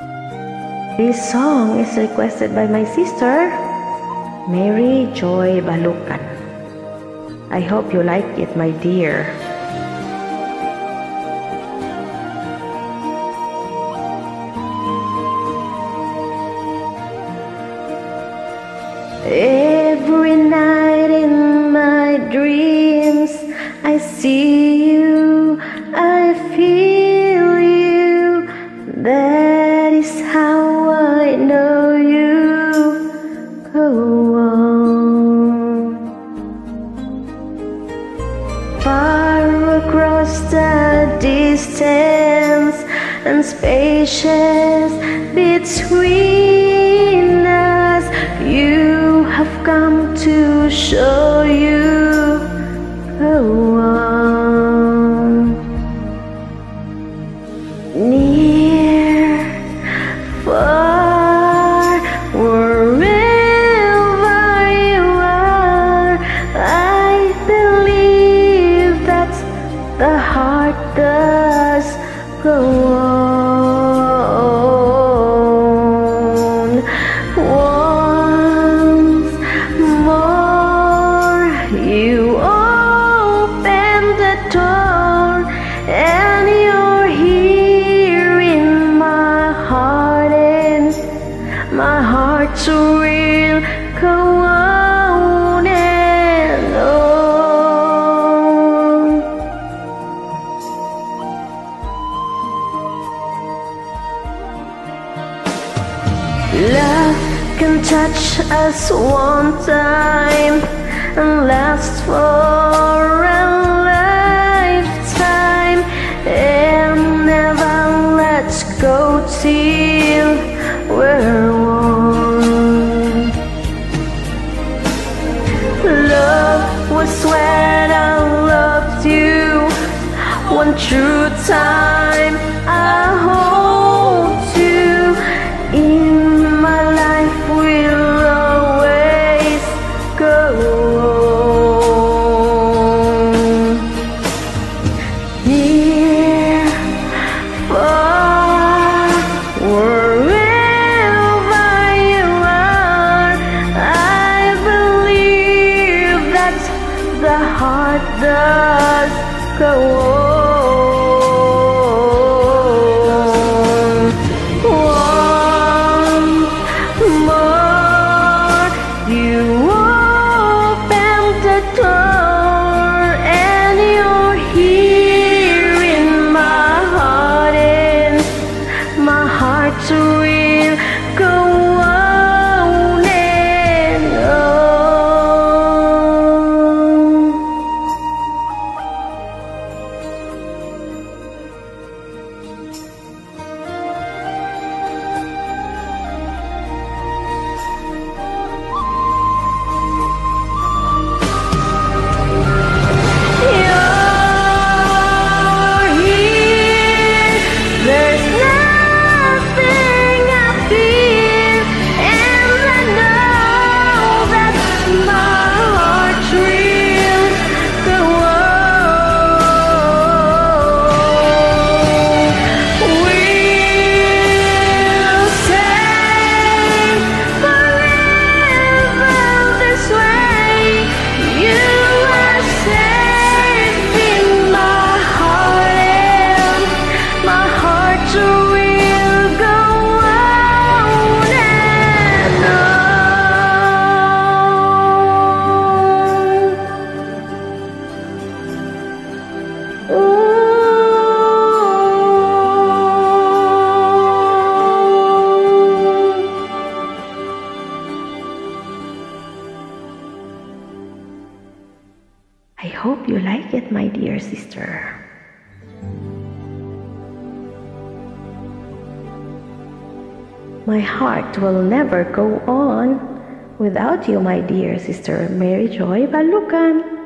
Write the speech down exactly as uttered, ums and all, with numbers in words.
This song is requested by my sister, Mary Joy Balukan. I hope you like it, my dear. Every night in my dreams I see you, I feel you. That is how I know you. Go on. Far across the distance and spacious between us, you have come to show you. Go on. Near, far, wherever you are, I believe that the heart does go on. Once more you open the door and you're here in my heart, and my heart will go on and on. Love can touch us one time and last for a lifetime, and never let's go till we're one. Love was when I loved you, one true time I hold you. In my life will always go on. Near, far, wherever you are, I believe that the heart does go on. Will go on and on. You're here, there's nothing I feel, and I know that my heart will go on. We'll stay forever this way. You are safe in my heart, and my heart will go on and on. Ooh. I hope you like it, my dear sister. My heart will never go on without you, my dear sister Mary Joy Balukan.